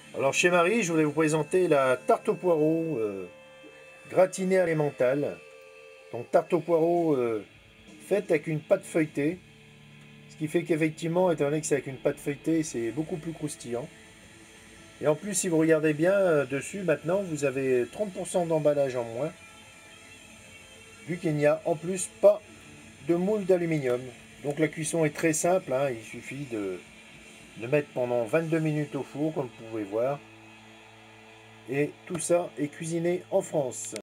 Alors chez Marie, je voulais vous présenter la tarte au poireau gratinée à l'emmental. Donc tarte au poireau faite avec une pâte feuilletée. Ce qui fait qu'effectivement, étant donné que c'est avec une pâte feuilletée, c'est beaucoup plus croustillant. Et en plus, si vous regardez bien dessus, maintenant, vous avez 30% d'emballage en moins, vu qu'il n'y a en plus pas de moule d'aluminium. Donc la cuisson est très simple, hein, il suffit de mettre pendant 22 minutes au four, comme vous pouvez voir. Et tout ça est cuisiné en France.